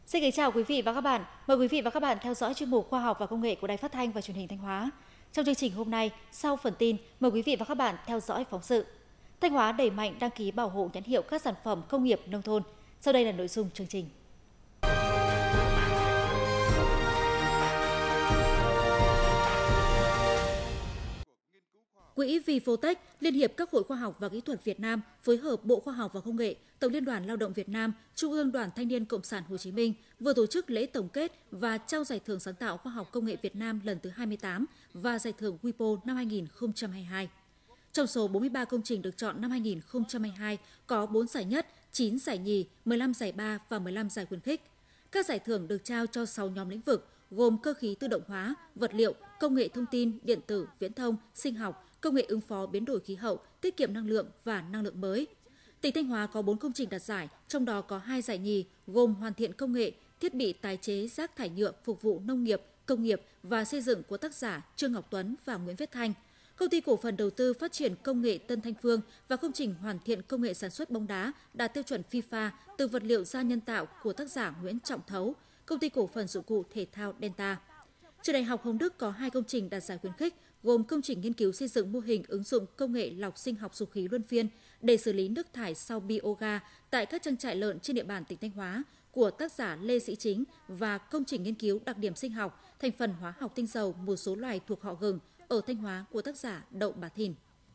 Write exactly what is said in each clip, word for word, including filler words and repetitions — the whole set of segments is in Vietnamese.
Xin kính chào quý vị và các bạn. Mời quý vị và các bạn theo dõi chuyên mục Khoa học và Công nghệ của Đài Phát thanh và Truyền hình Thanh Hóa. Trong chương trình hôm nay, sau phần tin, mời quý vị và các bạn theo dõi phóng sự. Thanh Hóa đẩy mạnh đăng ký bảo hộ nhãn hiệu các sản phẩm công nghiệp nông thôn. Sau đây là nội dung chương trình. Quỹ Vifotech, Liên hiệp các hội khoa học và kỹ thuật Việt Nam phối hợp Bộ Khoa học và Công nghệ, Tổng Liên đoàn Lao động Việt Nam, Trung ương Đoàn Thanh niên Cộng sản Hồ Chí Minh vừa tổ chức lễ tổng kết và trao giải thưởng sáng tạo khoa học công nghệ Việt Nam lần thứ hai mươi tám và giải thưởng vê i pê ô năm hai nghìn không trăm hai mươi hai. Trong số bốn mươi ba công trình được chọn năm hai nghìn không trăm hai mươi hai có bốn giải nhất, chín giải nhì, mười lăm giải ba và mười lăm giải khuyến khích. Các giải thưởng được trao cho sáu nhóm lĩnh vực gồm cơ khí tự động hóa, vật liệu, công nghệ thông tin, điện tử, viễn thông, sinh học, công nghệ ứng phó biến đổi khí hậu, tiết kiệm năng lượng và năng lượng mới. Tỉnh Thanh Hóa có bốn công trình đạt giải, trong đó có hai giải nhì gồm hoàn thiện công nghệ, thiết bị tái chế rác thải nhựa phục vụ nông nghiệp, công nghiệp và xây dựng của tác giả Trương Ngọc Tuấn và Nguyễn Viết Thanh. Công ty cổ phần đầu tư phát triển công nghệ Tân Thanh Phương và công trình hoàn thiện công nghệ sản xuất bóng đá đạt tiêu chuẩn FIFA từ vật liệu da nhân tạo của tác giả Nguyễn Trọng Thấu, công ty cổ phần dụng cụ thể thao Delta. Trường Đại học Hồng Đức có hai công trình đạt giải khuyến khích, gồm công trình nghiên cứu xây dựng mô hình ứng dụng công nghệ lọc sinh học dục khí luân phiên để xử lý nước thải sau bioga tại các trang trại lợn trên địa bàn tỉnh Thanh Hóa của tác giả Lê Sĩ Chính và công trình nghiên cứu đặc điểm sinh học, thành phần hóa học tinh dầu một số loài thuộc họ gừng ở Thanh Hóa của tác giả Đậu Bá Thìn.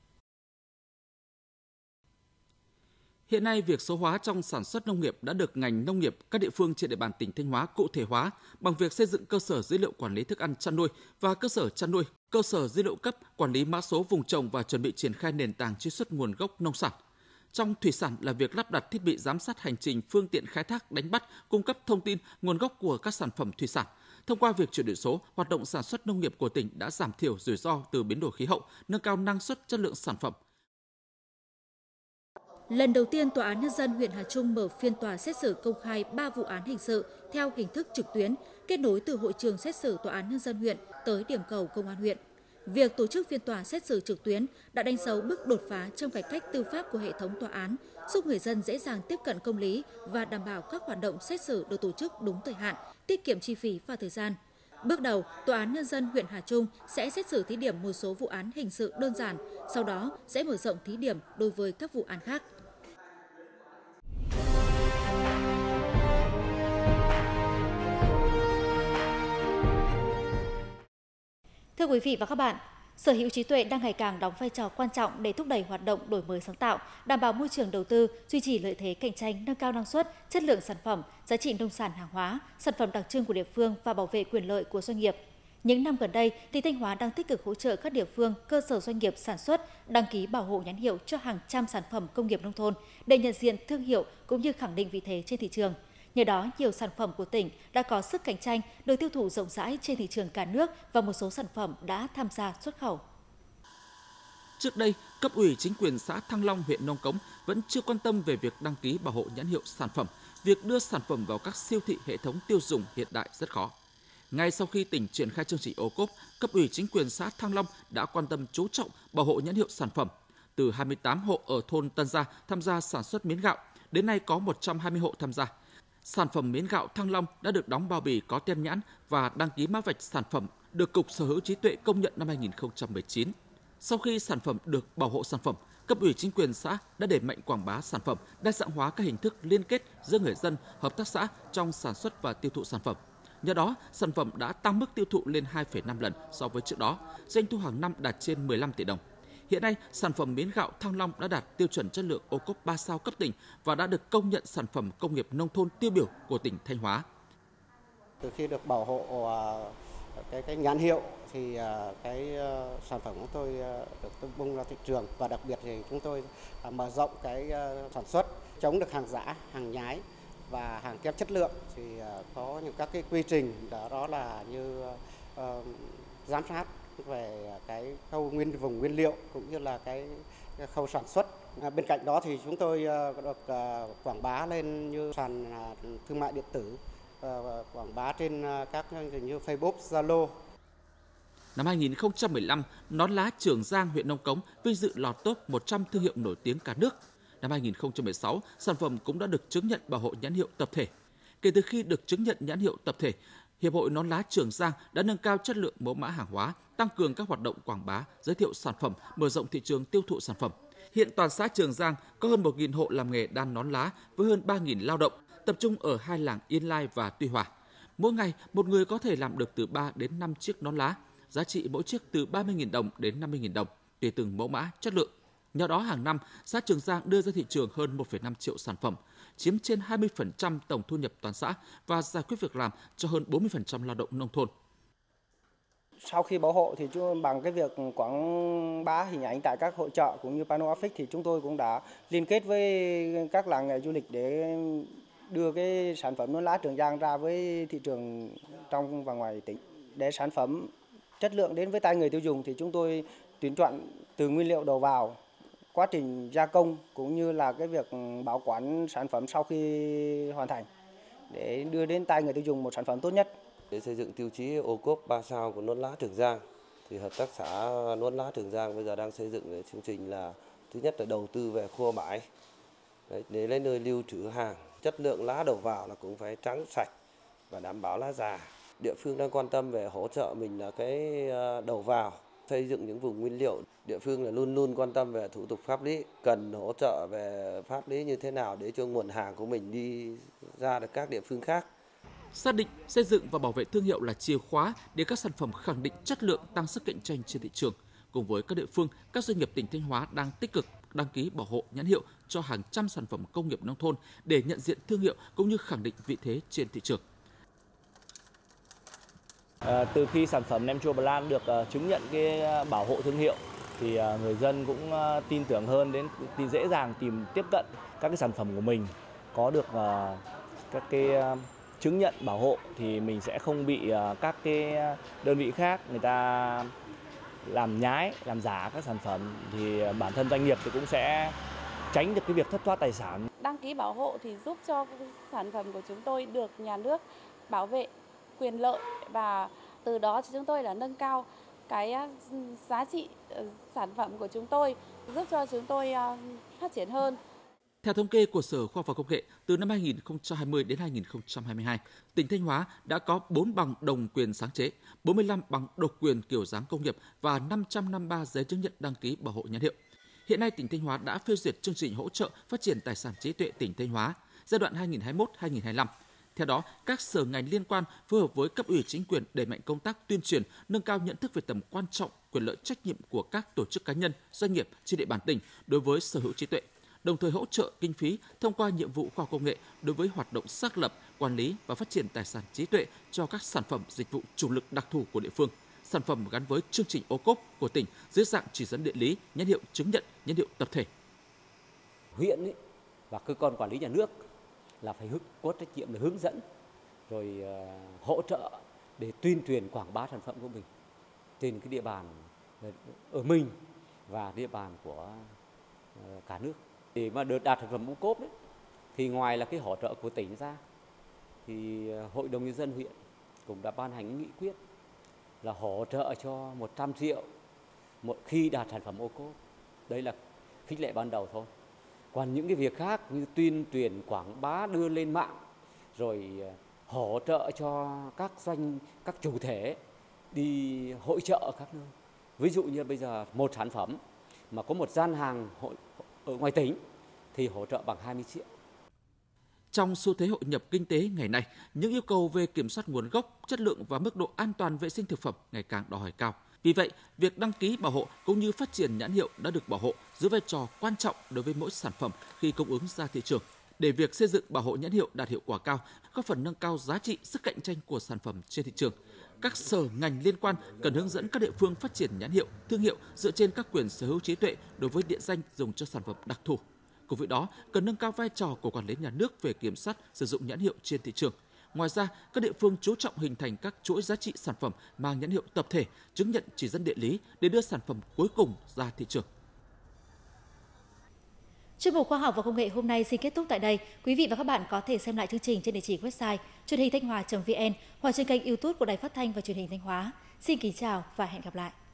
Hiện nay, việc số hóa trong sản xuất nông nghiệp đã được ngành nông nghiệp các địa phương trên địa bàn tỉnh Thanh Hóa cụ thể hóa bằng việc xây dựng cơ sở dữ liệu quản lý thức ăn chăn nuôi và cơ sở chăn nuôi, cơ sở dữ liệu cấp quản lý mã số vùng trồng và chuẩn bị triển khai nền tảng truy xuất nguồn gốc nông sản. Trong thủy sản là việc lắp đặt thiết bị giám sát hành trình phương tiện khai thác đánh bắt, cung cấp thông tin nguồn gốc của các sản phẩm thủy sản. Thông qua việc chuyển đổi số, hoạt động sản xuất nông nghiệp của tỉnh đã giảm thiểu rủi ro từ biến đổi khí hậu, nâng cao năng suất chất lượng sản phẩm. Lần đầu tiên, Tòa án Nhân dân huyện Hà Trung mở phiên tòa xét xử công khai ba vụ án hình sự theo hình thức trực tuyến, kết nối từ hội trường xét xử Tòa án Nhân dân huyện tới điểm cầu Công an huyện. Việc tổ chức phiên tòa xét xử trực tuyến đã đánh dấu bước đột phá trong cải cách tư pháp của hệ thống tòa án, giúp người dân dễ dàng tiếp cận công lý và đảm bảo các hoạt động xét xử được tổ chức đúng thời hạn, tiết kiệm chi phí và thời gian. Bước đầu, Tòa án Nhân dân huyện Hà Trung sẽ xét xử thí điểm một số vụ án hình sự đơn giản, sau đó sẽ mở rộng thí điểm đối với các vụ án khác. Thưa quý vị và các bạn, sở hữu trí tuệ đang ngày càng đóng vai trò quan trọng để thúc đẩy hoạt động đổi mới sáng tạo, đảm bảo môi trường đầu tư, duy trì lợi thế cạnh tranh, nâng cao năng suất, chất lượng sản phẩm, giá trị nông sản hàng hóa, sản phẩm đặc trưng của địa phương và bảo vệ quyền lợi của doanh nghiệp. Những năm gần đây, tỉnh Thanh Hóa đang tích cực hỗ trợ các địa phương, cơ sở doanh nghiệp sản xuất đăng ký bảo hộ nhãn hiệu cho hàng trăm sản phẩm công nghiệp nông thôn để nhận diện thương hiệu cũng như khẳng định vị thế trên thị trường. Nhờ đó, nhiều sản phẩm của tỉnh đã có sức cạnh tranh, được tiêu thụ rộng rãi trên thị trường cả nước và một số sản phẩm đã tham gia xuất khẩu. Trước đây, cấp ủy chính quyền xã Thăng Long, huyện Nông Cống vẫn chưa quan tâm về việc đăng ký bảo hộ nhãn hiệu sản phẩm. Việc đưa sản phẩm vào các siêu thị hệ thống tiêu dùng hiện đại rất khó. Ngay sau khi tỉnh triển khai chương trình ô cốp, cấp ủy chính quyền xã Thăng Long đã quan tâm chú trọng bảo hộ nhãn hiệu sản phẩm. Từ hai mươi tám hộ ở thôn Tân Gia tham gia sản xuất miến gạo, đến nay có một trăm hai mươi hộ tham gia. Sản phẩm miến gạo Thăng Long đã được đóng bao bì có tem nhãn và đăng ký mã vạch sản phẩm được Cục Sở hữu trí tuệ công nhận năm hai nghìn không trăm mười chín. Sau khi sản phẩm được bảo hộ sản phẩm, cấp ủy chính quyền xã đã đẩy mạnh quảng bá sản phẩm, đa dạng hóa các hình thức liên kết giữa người dân, hợp tác xã trong sản xuất và tiêu thụ sản phẩm. Nhờ đó, sản phẩm đã tăng mức tiêu thụ lên hai phẩy năm lần so với trước đó, doanh thu hàng năm đạt trên mười lăm tỷ đồng. Hiện nay, sản phẩm miến gạo Thăng Long đã đạt tiêu chuẩn chất lượng ô cốp ba sao cấp tỉnh và đã được công nhận sản phẩm công nghiệp nông thôn tiêu biểu của tỉnh Thanh Hóa. Từ khi được bảo hộ cái, cái nhãn hiệu thì cái sản phẩm của tôi được tung bung ra thị trường, và đặc biệt thì chúng tôi mở rộng cái sản xuất, chống được hàng giả, hàng nhái và hàng kém chất lượng. Thì có những các cái quy trình đó, đó là như uh, giám sát về cái khâu nguyên vùng nguyên liệu cũng như là cái, cái khâu sản xuất. À, bên cạnh đó thì chúng tôi uh, được uh, quảng bá lên như sàn uh, thương mại điện tử, uh, quảng bá trên uh, các như Facebook, Zalo. Năm hai nghìn không trăm mười lăm, nón lá Trường Giang, huyện Nông Cống vinh dự lọt top một trăm thương hiệu nổi tiếng cả nước. Năm hai nghìn không trăm mười sáu, sản phẩm cũng đã được chứng nhận bảo hộ nhãn hiệu tập thể. Kể từ khi được chứng nhận nhãn hiệu tập thể, Hiệp hội Nón lá Trường Giang đã nâng cao chất lượng mẫu mã hàng hóa, tăng cường các hoạt động quảng bá, giới thiệu sản phẩm, mở rộng thị trường tiêu thụ sản phẩm. Hiện toàn xã Trường Giang có hơn một nghìn hộ làm nghề đan nón lá với hơn ba nghìn lao động, tập trung ở hai làng Yên Lai và Tuy Hòa. Mỗi ngày, một người có thể làm được từ ba đến năm chiếc nón lá, giá trị mỗi chiếc từ ba mươi nghìn đồng đến năm mươi nghìn đồng, tùy từng mẫu mã, chất lượng. Nhờ đó, hàng năm, xã Trường Giang đưa ra thị trường hơn một phẩy năm triệu sản phẩm, chiếm trên hai mươi phần trăm tổng thu nhập toàn xã và giải quyết việc làm cho hơn bốn mươi phần trăm lao động nông thôn. Sau khi bảo hộ thì bằng cái việc quảng bá hình ảnh tại các hội chợ cũng như Pano Áp Phích thì chúng tôi cũng đã liên kết với các làng nghề du lịch để đưa cái sản phẩm nón lá Trường Giang ra với thị trường trong và ngoài tỉnh. Để sản phẩm chất lượng đến với tay người tiêu dùng thì chúng tôi tuyển chọn từ nguyên liệu đầu vào, quá trình gia công cũng như là cái việc bảo quản sản phẩm sau khi hoàn thành để đưa đến tay người tiêu dùng một sản phẩm tốt nhất. Để xây dựng tiêu chí ô cốp ba sao của nón lá Trường Giang thì hợp tác xã nón lá Trường Giang bây giờ đang xây dựng chương trình là thứ nhất là đầu tư về kho bãi để lấy nơi lưu trữ hàng, chất lượng lá đầu vào là cũng phải trắng sạch và đảm bảo lá già. Địa phương đang quan tâm về hỗ trợ mình là cái đầu vào, xây dựng những vùng nguyên liệu. Địa phương là luôn luôn quan tâm về thủ tục pháp lý, cần hỗ trợ về pháp lý như thế nào để cho nguồn hàng của mình đi ra được các địa phương khác. Xác định xây dựng và bảo vệ thương hiệu là chìa khóa để các sản phẩm khẳng định chất lượng, tăng sức cạnh tranh trên thị trường. Cùng với các địa phương, các doanh nghiệp tỉnh Thanh Hóa đang tích cực đăng ký bảo hộ nhãn hiệu cho hàng trăm sản phẩm công nghiệp nông thôn để nhận diện thương hiệu cũng như khẳng định vị thế trên thị trường. À, từ khi sản phẩm nem chua Bà Lan được uh, chứng nhận cái uh, bảo hộ thương hiệu thì uh, người dân cũng uh, tin tưởng hơn, đến thì dễ dàng tìm tiếp cận các cái sản phẩm của mình có được uh, các cái uh, chứng nhận bảo hộ thì mình sẽ không bị uh, các cái đơn vị khác người ta làm nhái, làm giả các sản phẩm, thì bản thân doanh nghiệp thì cũng sẽ tránh được cái việc thất thoát tài sản. Đăng ký bảo hộ thì giúp cho sản phẩm của chúng tôi được nhà nước bảo vệ quyền lợi và từ đó chúng tôi là nâng cao cái giá trị sản phẩm của chúng tôi, giúp cho chúng tôi phát triển hơn. Theo thống kê của Sở Khoa học và Công nghệ, từ năm hai nghìn không trăm hai mươi đến hai nghìn không trăm hai mươi hai, tỉnh Thanh Hóa đã có bốn bằng đồng quyền sáng chế, bốn mươi lăm bằng độc quyền kiểu dáng công nghiệp và năm trăm năm mươi ba giấy chứng nhận đăng ký bảo hộ nhãn hiệu. Hiện nay, tỉnh Thanh Hóa đã phê duyệt chương trình hỗ trợ phát triển tài sản trí tuệ tỉnh Thanh Hóa giai đoạn hai nghìn không trăm hai mươi mốt đến hai nghìn không trăm hai mươi lăm. Theo đó, các sở ngành liên quan phối hợp với cấp ủy chính quyền đẩy mạnh công tác tuyên truyền, nâng cao nhận thức về tầm quan trọng, quyền lợi trách nhiệm của các tổ chức cá nhân, doanh nghiệp trên địa bàn tỉnh đối với sở hữu trí tuệ, đồng thời hỗ trợ kinh phí thông qua nhiệm vụ khoa học công nghệ đối với hoạt động xác lập, quản lý và phát triển tài sản trí tuệ cho các sản phẩm dịch vụ chủ lực đặc thù của địa phương, sản phẩm gắn với chương trình ô cốp của tỉnh dưới dạng chỉ dẫn địa lý, nhãn hiệu chứng nhận, nhãn hiệu tập thể. Huyện ấy, và cơ quan quản lý nhà nước là phải có trách nhiệm để hướng dẫn rồi uh, hỗ trợ để tuyên truyền quảng bá sản phẩm của mình trên cái địa bàn ở mình và địa bàn của uh, cả nước. Để mà được đạt sản phẩm ô cốp đấy thì ngoài là cái hỗ trợ của tỉnh ra thì uh, Hội đồng nhân dân huyện cũng đã ban hành nghị quyết là hỗ trợ cho một trăm triệu một khi đạt sản phẩm ô cốp. Đấy là khích lệ ban đầu thôi. Còn những cái việc khác như tuyên truyền quảng bá đưa lên mạng rồi hỗ trợ cho các doanh các chủ thể đi hội chợ các nơi. Ví dụ như bây giờ một sản phẩm mà có một gian hàng hội ở ngoài tỉnh thì hỗ trợ bằng hai mươi triệu. Trong xu thế hội nhập kinh tế ngày nay, những yêu cầu về kiểm soát nguồn gốc, chất lượng và mức độ an toàn vệ sinh thực phẩm ngày càng đòi hỏi cao. Vì vậy, việc đăng ký bảo hộ cũng như phát triển nhãn hiệu đã được bảo hộ giữ vai trò quan trọng đối với mỗi sản phẩm khi cung ứng ra thị trường. Để việc xây dựng bảo hộ nhãn hiệu đạt hiệu quả cao, góp phần nâng cao giá trị, sức cạnh tranh của sản phẩm trên thị trường, các sở ngành liên quan cần hướng dẫn các địa phương phát triển nhãn hiệu, thương hiệu dựa trên các quyền sở hữu trí tuệ đối với địa danh dùng cho sản phẩm đặc thù. Cùng với đó, cần nâng cao vai trò của quản lý nhà nước về kiểm soát sử dụng nhãn hiệu trên thị trường. Ngoài ra, các địa phương chú trọng hình thành các chuỗi giá trị sản phẩm mang nhãn hiệu tập thể, chứng nhận chỉ dẫn địa lý để đưa sản phẩm cuối cùng ra thị trường. Chuyên mục Khoa học và Công nghệ hôm nay xin kết thúc tại đây. Quý vị và các bạn có thể xem lại chương trình trên địa chỉ website truyền hình thanh hóa chấm vn hoặc trên kênh YouTube của Đài Phát thanh và Truyền hình Thanh Hóa. Xin kính chào và hẹn gặp lại.